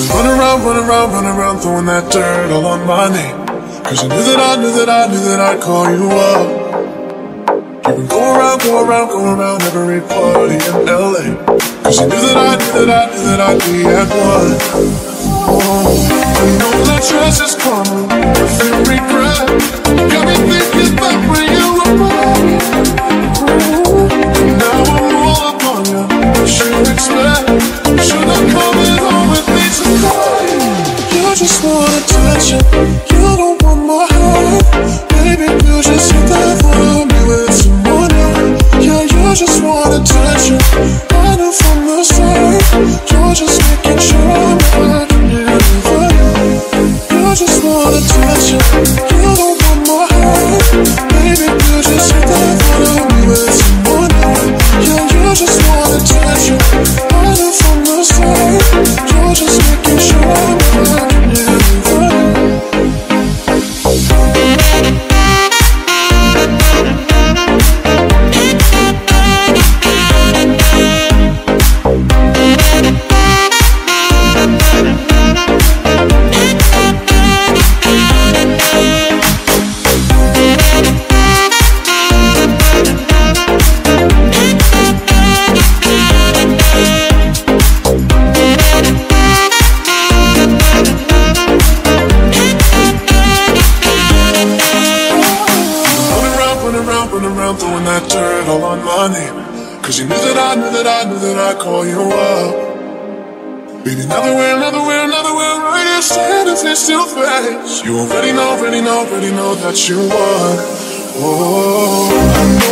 Run around, throwing that dirt all on my name. Cause you knew that I'd call you up. You would go around every party in LA. Cause you knew that I'd be at one. Oh, you know that trust is karma, if you regret. Got me thinking back when you were born. And now I'm all up on you, what you expect. Should I come in home with me tonight? You just want attention, you don't want my heart. Baby, you just hit that for me with someone else. Yeah, you just want attention, I knew from the start. You're just making sure I can hear you for you. You just want attention, you don't want my heart. Baby, you just hit that for me with someone else. Yeah, you just want attention, I knew from the start. You're just making sure I can hear you for you. Throwing that dirt all on my name. Cause you knew that I'd call you up. Baby, nowhere, right here, standing face to face. You already know that you won. Oh,